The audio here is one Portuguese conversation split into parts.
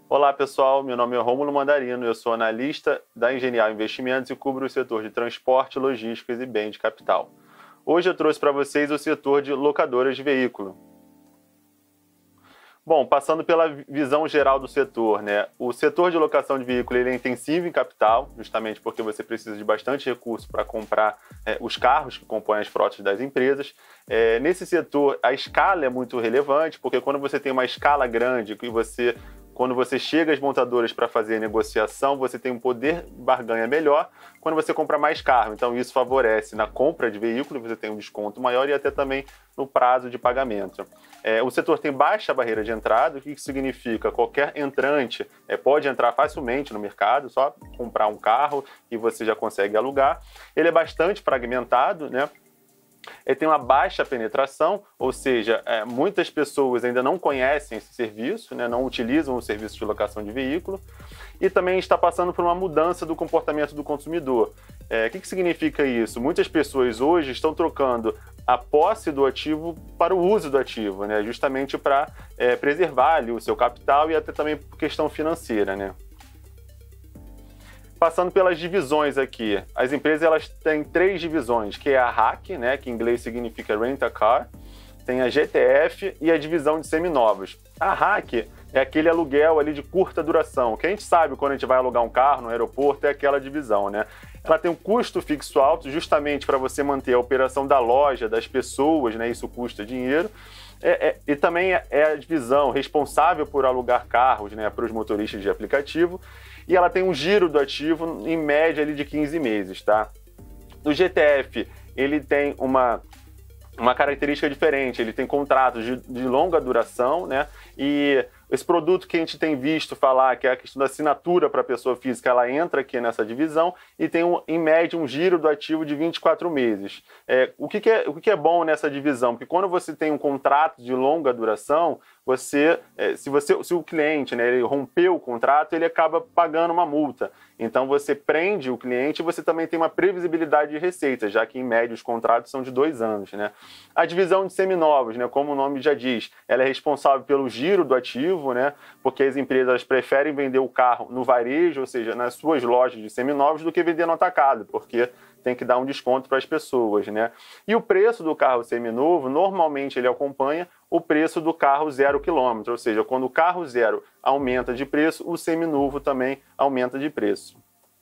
Olá pessoal, meu nome é Rômulo Mandarino, eu sou analista da Engenial Investimentos e cubro o setor de transporte, logísticas e bem de capital. Hoje eu trouxe para vocês o setor de locadoras de veículo. Bom, passando pela visão geral do setor, né? O setor de locação de veículo ele é intensivo em capital, justamente porque você precisa de bastante recurso para comprar os carros que compõem as frotas das empresas. Nesse setor, a escala é muito relevante, porque quando você tem uma escala grande e quando você chega às montadoras para fazer a negociação, você tem um poder de barganha melhor quando você compra mais carro. Então, isso favorece na compra de veículo, você tem um desconto maior e até também no prazo de pagamento. O setor tem baixa barreira de entrada, o que isso significa? Qualquer entrante pode entrar facilmente no mercado, só comprar um carro e você já consegue alugar. Ele é bastante fragmentado, né? Ele tem uma baixa penetração, ou seja, muitas pessoas ainda não conhecem esse serviço, né, não utilizam o serviço de locação de veículo, e também está passando por uma mudança do comportamento do consumidor. O que significa isso? Muitas pessoas hoje estão trocando a posse do ativo para o uso do ativo, né, justamente para preservar ali o seu capital e até também por questão financeira, né? Passando pelas divisões aqui, as empresas elas têm três divisões, que é a RAC, né, que em inglês significa Rent a Car, tem a GTF e a divisão de seminovos. A RAC é aquele aluguel ali de curta duração, que a gente sabe quando a gente vai alugar um carro no aeroporto, é aquela divisão, né? Ela tem um custo fixo alto, justamente para você manter a operação da loja, das pessoas, né? Isso custa dinheiro. E também é a divisão responsável por alugar carros, né, para os motoristas de aplicativo, e ela tem um giro do ativo em média ali de 15 meses, tá? O GTF, ele tem uma característica diferente, ele tem contratos de longa duração, né? E esse produto que a gente tem visto falar, que é a questão da assinatura para a pessoa física, ela entra aqui nessa divisão e tem, em média, um giro do ativo de 24 meses. O que é bom nessa divisão? Porque quando você tem um contrato de longa duração, se o cliente, né, ele rompeu o contrato, ele acaba pagando uma multa. Então você prende o cliente e você também tem uma previsibilidade de receita, já que em média os contratos são de 2 anos, né? A divisão de seminovos, né, como o nome já diz, ela é responsável pelo giro do ativo, né, porque as empresas preferem vender o carro no varejo, ou seja, nas suas lojas de seminovos, do que vender no atacado, porque tem que dar um desconto para as pessoas, né? E o preço do carro seminovo, normalmente ele acompanha o preço do carro 0 km, ou seja, quando o carro zero aumenta de preço, o seminovo também aumenta de preço.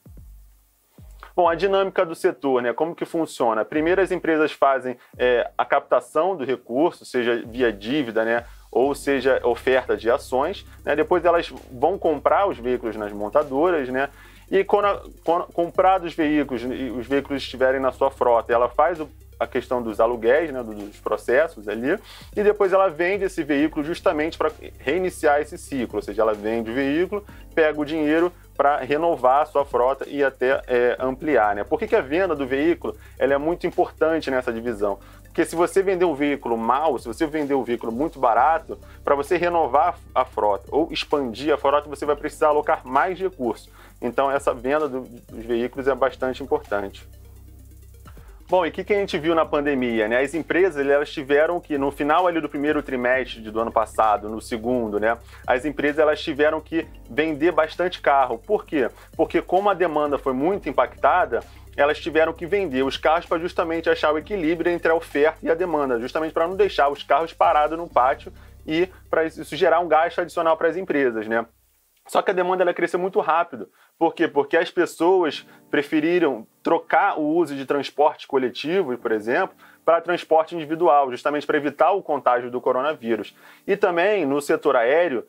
Bom, a dinâmica do setor, né? Como que funciona? Primeiro as empresas fazem a captação do recurso, seja via dívida, né? Ou seja, oferta de ações, né? Depois elas vão comprar os veículos nas montadoras, né? E quando comprados os veículos e os veículos estiverem na sua frota, ela faz a questão dos aluguéis, né, dos processos ali, e depois ela vende esse veículo justamente para reiniciar esse ciclo, ou seja, ela vende o veículo, pega o dinheiro para renovar a sua frota e até ampliar, né? Por que a venda do veículo ela é muito importante nessa divisão? Porque se você vender um veículo mal, se você vender um veículo muito barato, para você renovar a frota ou expandir a frota, você vai precisar alocar mais recursos. Então essa venda dos veículos é bastante importante. Bom, e o que a gente viu na pandemia, né? As empresas, elas tiveram que, no final ali do primeiro trimestre do ano passado, no segundo, né? As empresas, elas tiveram que vender bastante carro. Por quê? Porque como a demanda foi muito impactada, elas tiveram que vender os carros para justamente achar o equilíbrio entre a oferta e a demanda, justamente para não deixar os carros parados no pátio e para isso gerar um gasto adicional para as empresas, né? Só que a demanda ela cresceu muito rápido. Por quê? Porque as pessoas preferiram trocar o uso de transporte coletivo, por exemplo, para transporte individual, justamente para evitar o contágio do coronavírus. E também no setor aéreo,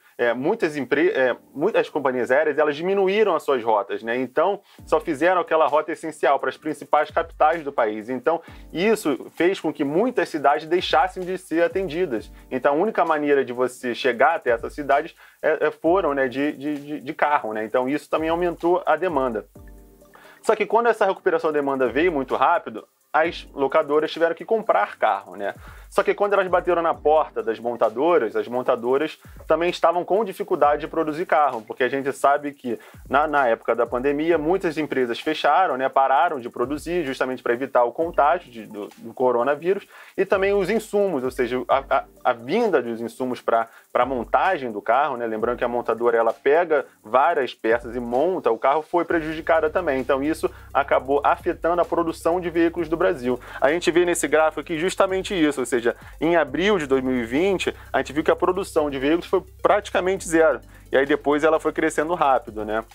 muitas companhias aéreas elas diminuíram as suas rotas, né? Então só fizeram aquela rota essencial para as principais capitais do país. Então isso fez com que muitas cidades deixassem de ser atendidas. Então a única maneira de você chegar até essas cidades foram, né, de carro, né? Então isso também aumentou a demanda. Só que quando essa recuperação da demanda veio muito rápido, as locadoras tiveram que comprar carro, né? Só que quando elas bateram na porta das montadoras, as montadoras também estavam com dificuldade de produzir carro, porque a gente sabe que na época da pandemia muitas empresas fecharam, né, pararam de produzir justamente para evitar o contágio do coronavírus, e também os insumos, ou seja, a vinda dos insumos para a montagem do carro, né, lembrando que a montadora ela pega várias peças e monta o carro, foi prejudicada também. Então isso acabou afetando a produção de veículos do Brasil. A gente vê nesse gráfico aqui justamente isso, ou seja, em abril de 2020, a gente viu que a produção de veículos foi praticamente zero. E aí depois ela foi crescendo rápido, né?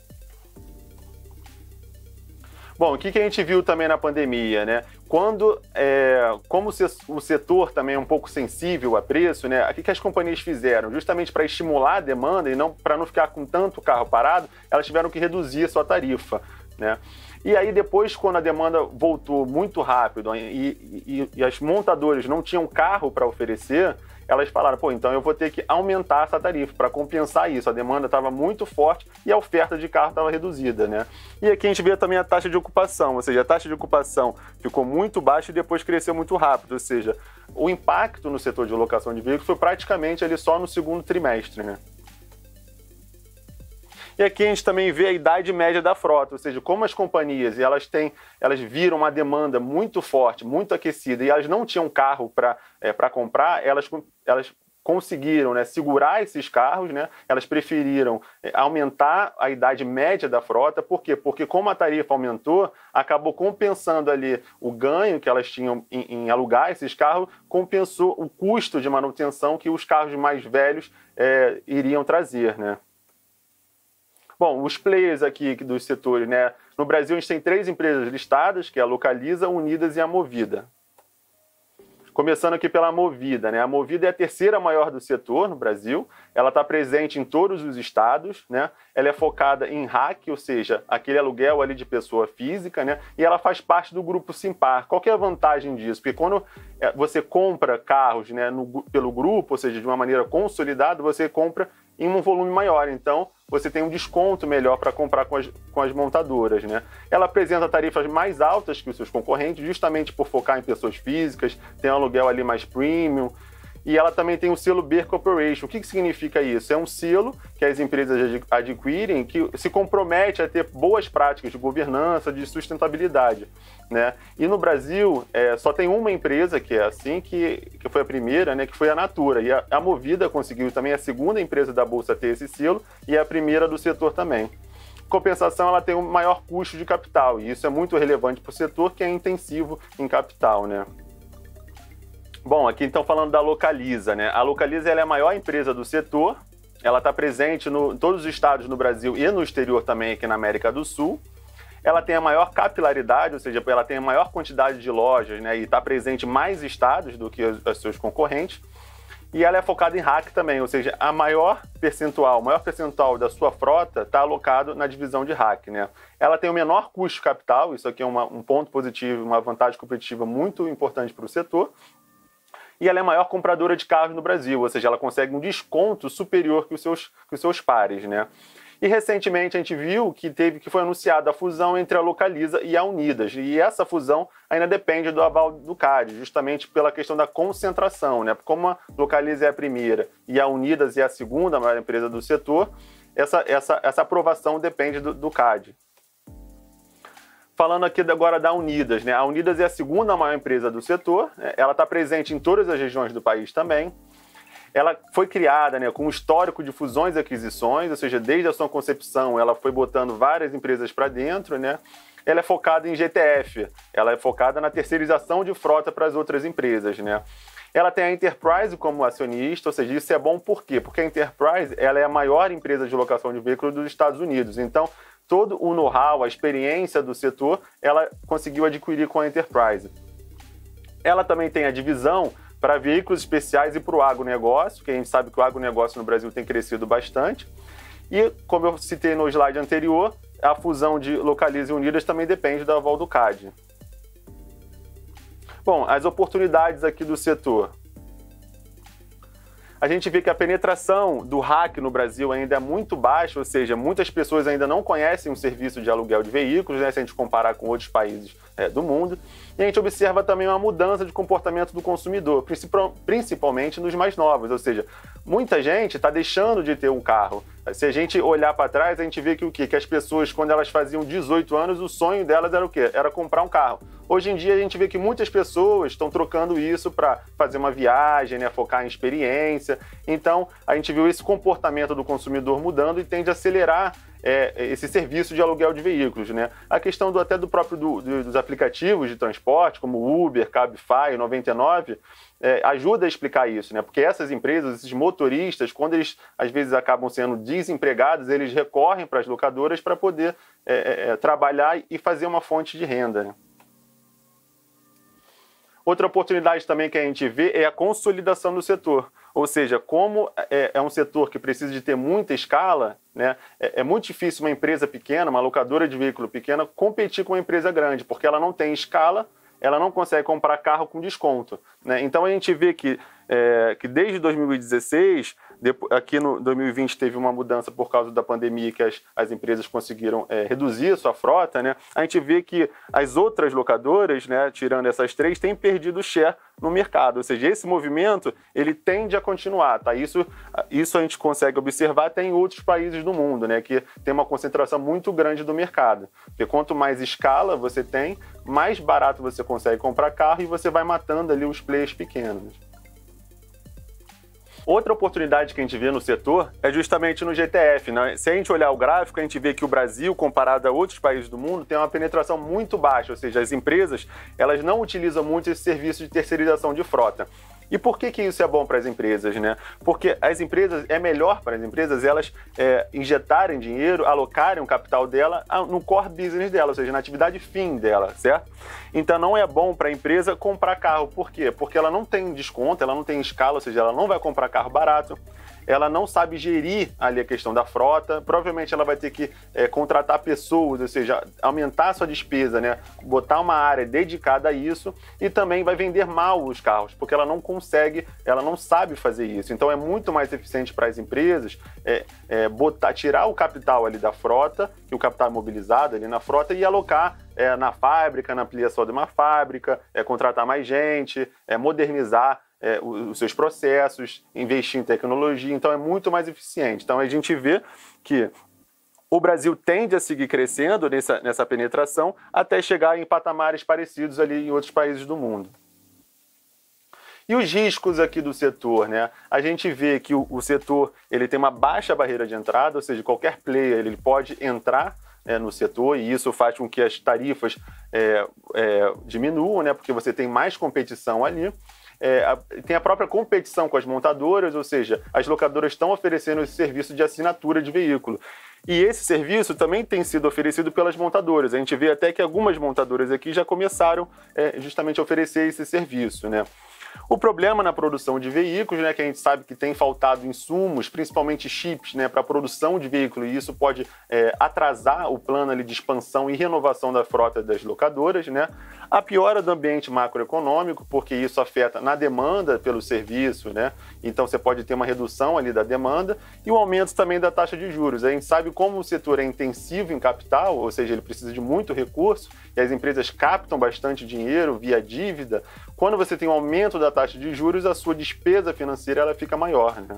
Bom, o que a gente viu também na pandemia, né? Como o setor também é um pouco sensível a preço, né? O que as companhias fizeram? Justamente para estimular a demanda e para não ficar com tanto carro parado, elas tiveram que reduzir a sua tarifa, né? E aí depois, quando a demanda voltou muito rápido e as montadoras não tinham carro para oferecer, elas falaram, pô, então eu vou ter que aumentar essa tarifa para compensar isso. A demanda estava muito forte e a oferta de carro estava reduzida, né? E aqui a gente vê também a taxa de ocupação, ou seja, a taxa de ocupação ficou muito baixa e depois cresceu muito rápido, ou seja, o impacto no setor de locação de veículos foi praticamente ali só no segundo trimestre, né? E aqui a gente também vê a idade média da frota, ou seja, como as companhias elas viram uma demanda muito forte, muito aquecida, e elas não tinham carro para comprar, elas conseguiram, né, segurar esses carros, né? Elas preferiram aumentar a idade média da frota. Por quê? Porque como a tarifa aumentou, acabou compensando ali o ganho que elas tinham em alugar esses carros, compensou o custo de manutenção que os carros mais velhos iriam trazer, né? Bom, os players aqui dos setores, né? No Brasil a gente tem 3 empresas listadas, que é a Localiza, Unidas e a Movida. Começando aqui pela Movida, né? A Movida é a terceira maior do setor no Brasil, ela está presente em todos os estados, né? Ela é focada em RAC, ou seja, aquele aluguel ali de pessoa física, né? E ela faz parte do grupo Simpar. Qual que é a vantagem disso? Porque quando você compra carros, né, pelo grupo, ou seja, de uma maneira consolidada, você compra em um volume maior, então você tem um desconto melhor para comprar com as montadoras, né? Ela apresenta tarifas mais altas que os seus concorrentes, justamente por focar em pessoas físicas, tem um aluguel ali mais premium, e ela também tem o selo B Corporation. O que significa isso? É um selo que as empresas adquirem que se compromete a ter boas práticas de governança, de sustentabilidade, né? E no Brasil só tem uma empresa que é assim, que foi a primeira, né, que foi a Natura. E a Movida conseguiu também, a segunda empresa da Bolsa a ter esse selo e a primeira do setor também. Compensação, ela tem um maior custo de capital, e isso é muito relevante para o setor, que é intensivo em capital, né? Bom, aqui então falando da Localiza, né? A Localiza ela é a maior empresa do setor, ela está presente em todos os estados no Brasil e no exterior também, aqui na América do Sul. Ela tem a maior capilaridade, ou seja, ela tem a maior quantidade de lojas, né? E está presente em mais estados do que os seus concorrentes. E ela é focada em RAC também, ou seja, o maior percentual da sua frota está alocado na divisão de RAC, né? Ela tem o menor custo de capital, isso aqui é um ponto positivo, uma vantagem competitiva muito importante para o setor. E ela é a maior compradora de carros no Brasil, ou seja, ela consegue um desconto superior que os seus pares, né? E recentemente a gente viu que foi anunciada a fusão entre a Localiza e a Unidas, e essa fusão ainda depende do aval do CADE, justamente pela questão da concentração, né? Como a Localiza é a primeira e a Unidas é a segunda maior empresa do setor, essa aprovação depende do CADE. Falando aqui agora da Unidas, né? A Unidas é a segunda maior empresa do setor, ela está presente em todas as regiões do país também. Ela foi criada, né, com um histórico de fusões e aquisições, ou seja, desde a sua concepção ela foi botando várias empresas para dentro, né? Ela é focada em GTF, ela é focada na terceirização de frota para as outras empresas, né? Ela tem a Enterprise como acionista, ou seja, isso é bom por quê? Porque a Enterprise ela é a maior empresa de locação de veículos dos Estados Unidos, então todo o know-how, a experiência do setor, ela conseguiu adquirir com a Enterprise. Ela também tem a divisão para veículos especiais e para o agronegócio, que a gente sabe que o agronegócio no Brasil tem crescido bastante. E, como eu citei no slide anterior, a fusão de Localiza e Unidas também depende do aval do CADE. Bom, as oportunidades aqui do setor. A gente vê que a penetração do RAC no Brasil ainda é muito baixa, ou seja, muitas pessoas ainda não conhecem o serviço de aluguel de veículos, né, se a gente comparar com outros países do mundo. E a gente observa também uma mudança de comportamento do consumidor, principalmente nos mais novos, ou seja, muita gente está deixando de ter um carro. Se a gente olhar para trás, a gente vê que o quê? Que as pessoas, quando elas faziam 18 anos, o sonho delas era o quê? Era comprar um carro. Hoje em dia, a gente vê que muitas pessoas estão trocando isso para fazer uma viagem, né? Focar em experiência. Então, a gente viu esse comportamento do consumidor mudando e tende a acelerar esse serviço de aluguel de veículos, né? A questão dos aplicativos de transporte, como Uber, Cabify, 99, ajuda a explicar isso, né? Porque essas empresas, esses motoristas, quando eles às vezes acabam sendo desempregados, eles recorrem para as locadoras para poder trabalhar e fazer uma fonte de renda, né? Outra oportunidade também que a gente vê é a consolidação do setor. Ou seja, como é um setor que precisa de ter muita escala, né, é muito difícil uma empresa pequena, uma locadora de veículo pequena, competir com uma empresa grande, porque ela não tem escala, ela não consegue comprar carro com desconto, né? Então a gente vê que desde 2016, aqui no 2020 teve uma mudança por causa da pandemia, que as empresas conseguiram reduzir a sua frota, né? A gente vê que as outras locadoras, né, tirando essas três, têm perdido share no mercado, ou seja, esse movimento ele tende a continuar, tá? Isso a gente consegue observar até em outros países do mundo, né, que tem uma concentração muito grande do mercado, porque quanto mais escala você tem, mais barato você consegue comprar carro e você vai matando ali os players pequenos. Outra oportunidade que a gente vê no setor é justamente no GTF, né? Se a gente olhar o gráfico, a gente vê que o Brasil, comparado a outros países do mundo, tem uma penetração muito baixa, ou seja, as empresas elas não utilizam muito esse serviço de terceirização de frota. E por que isso é bom para as empresas, né? Porque é melhor para as empresas elas injetarem dinheiro, alocarem o capital dela no core business dela, ou seja, na atividade fim dela, certo? Então não é bom para a empresa comprar carro. Por quê? Porque ela não tem desconto, ela não tem escala, ou seja, ela não vai comprar carro barato, ela não sabe gerir ali a questão da frota, provavelmente ela vai ter que contratar pessoas, ou seja, aumentar a sua despesa, né? Botar uma área dedicada a isso e também vai vender mal os carros, porque ela não consegue, ela não sabe fazer isso. Então é muito mais eficiente para as empresas tirar o capital ali da frota, o capital imobilizado ali na frota e alocar na fábrica, na ampliação de uma fábrica, contratar mais gente, modernizar os seus processos, investir em tecnologia, então é muito mais eficiente. Então a gente vê que o Brasil tende a seguir crescendo nessa penetração até chegar em patamares parecidos ali em outros países do mundo. E os riscos aqui do setor, né? A gente vê que o setor ele tem uma baixa barreira de entrada, ou seja, qualquer player ele pode entrar no setor e isso faz com que as tarifas diminuam, né? Porque você tem mais competição ali. Tem a própria competição com as montadoras, ou seja, as locadoras estão oferecendo esse serviço de assinatura de veículo. E esse serviço também tem sido oferecido pelas montadoras. A gente vê até que algumas montadoras aqui já começaram justamente a oferecer esse serviço, né? O problema na produção de veículos, né, que a gente sabe que tem faltado insumos, principalmente chips, né, para a produção de veículos, e isso pode atrasar o plano ali de expansão e renovação da frota das locadoras, né? A piora do ambiente macroeconômico, porque isso afeta na demanda pelo serviço, né? Então você pode ter uma redução ali da demanda e o aumento também da taxa de juros. A gente sabe como o setor é intensivo em capital, ou seja, ele precisa de muito recurso e as empresas captam bastante dinheiro via dívida. Quando você tem um aumento da taxa de juros, a sua despesa financeira ela fica maior, né?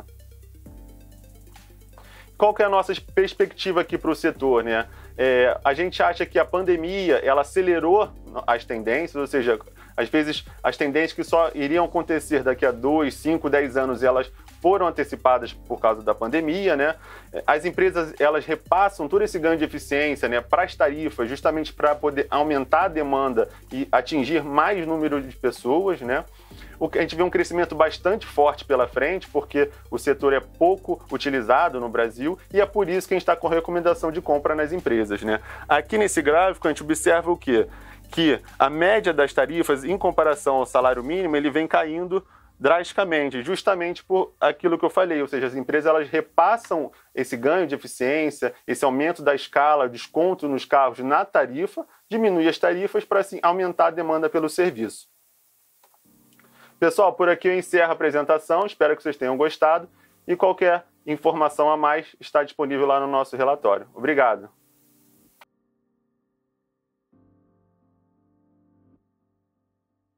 Qual que é a nossa perspectiva aqui para o setor, né? A gente acha que a pandemia ela acelerou as tendências, ou seja, às vezes as tendências que só iriam acontecer daqui a 2, 5, 10 anos, elas foram antecipadas por causa da pandemia, né? As empresas elas repassam todo esse ganho de eficiência, né, para as tarifas, justamente para poder aumentar a demanda e atingir mais número de pessoas, né? A gente vê um crescimento bastante forte pela frente, porque o setor é pouco utilizado no Brasil e é por isso que a gente está com recomendação de compra nas empresas, né? Aqui nesse gráfico a gente observa o quê? Que a média das tarifas em comparação ao salário mínimo ele vem caindo drasticamente, justamente por aquilo que eu falei, ou seja, as empresas elas repassam esse ganho de eficiência, esse aumento da escala, desconto nos carros na tarifa, diminui as tarifas para assim aumentar a demanda pelo serviço. Pessoal, por aqui eu encerro a apresentação, espero que vocês tenham gostado e qualquer informação a mais está disponível lá no nosso relatório. Obrigado!